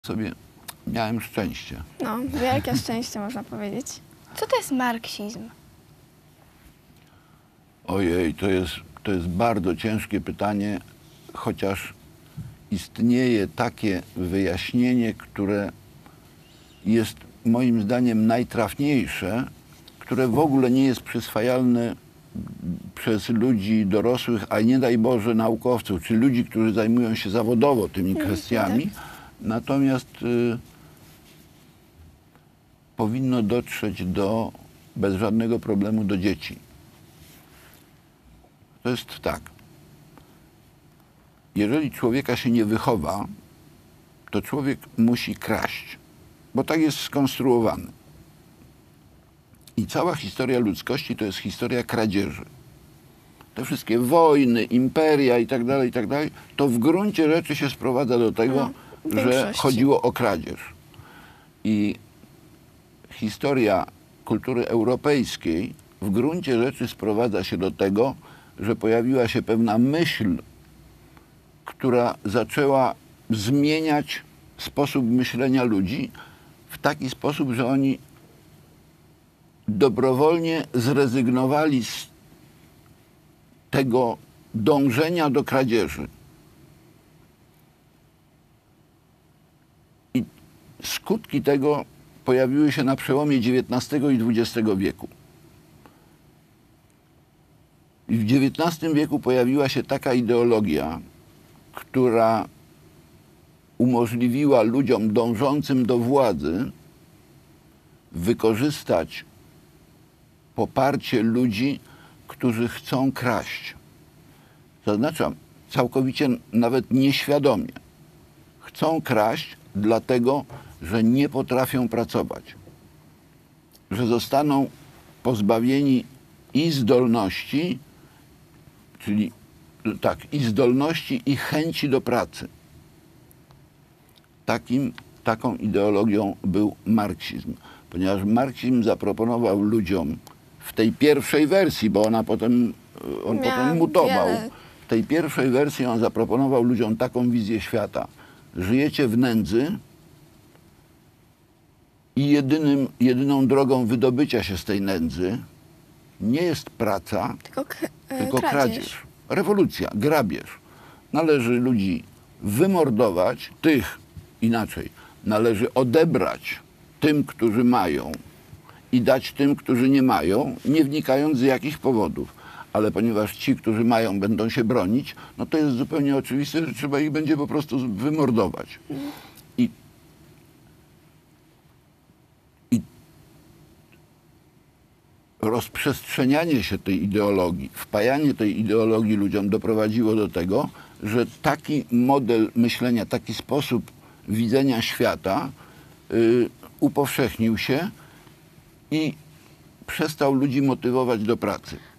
Sobie miałem szczęście. No, wielkie szczęście można powiedzieć. Co to jest marksizm? Ojej, to jest bardzo ciężkie pytanie, chociaż istnieje takie wyjaśnienie, które jest moim zdaniem najtrafniejsze, które w ogóle nie jest przyswajalne przez ludzi dorosłych, a nie daj Boże naukowców, czy ludzi, którzy zajmują się zawodowo tymi kwestiami. Natomiast powinno dotrzeć bez żadnego problemu do dzieci. To jest tak. Jeżeli człowieka się nie wychowa, to człowiek musi kraść, bo tak jest skonstruowany. I cała historia ludzkości to jest historia kradzieży. Te wszystkie wojny, imperia i tak dalej, to w gruncie rzeczy się sprowadza do tego, że chodziło o kradzież. I historia kultury europejskiej w gruncie rzeczy sprowadza się do tego, że pojawiła się pewna myśl, która zaczęła zmieniać sposób myślenia ludzi w taki sposób, że oni dobrowolnie zrezygnowali z tego dążenia do kradzieży. I skutki tego pojawiły się na przełomie XIX i XX wieku. I w XIX wieku pojawiła się taka ideologia, która umożliwiła ludziom dążącym do władzy wykorzystać poparcie ludzi, którzy chcą kraść. Zaznaczam, całkowicie nawet nieświadomie. Chcą kraść dlatego, że nie potrafią pracować. Że zostaną pozbawieni i zdolności, czyli tak, i zdolności, i chęci do pracy. Taką ideologią był marksizm. Ponieważ marksizm zaproponował ludziom w tej pierwszej wersji, bo on potem mutował. W tej pierwszej wersji on zaproponował ludziom taką wizję świata. Żyjecie w nędzy i jedyną drogą wydobycia się z tej nędzy nie jest praca, tylko kradzież. Rewolucja, grabież. Należy ludzi wymordować, inaczej, należy odebrać tym, którzy mają i dać tym, którzy nie mają, nie wnikając z jakich powodów. Ale ponieważ ci, którzy mają, będą się bronić, no to jest zupełnie oczywiste, że trzeba ich będzie po prostu wymordować. I rozprzestrzenianie się tej ideologii, wpajanie tej ideologii ludziom doprowadziło do tego, że taki model myślenia, taki sposób widzenia świata upowszechnił się i przestał ludzi motywować do pracy.